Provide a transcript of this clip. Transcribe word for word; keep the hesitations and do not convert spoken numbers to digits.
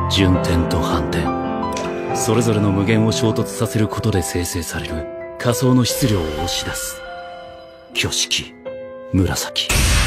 順転と反転、それぞれの無限を衝突させることで生成される仮想の質量を押し出す。挙式紫。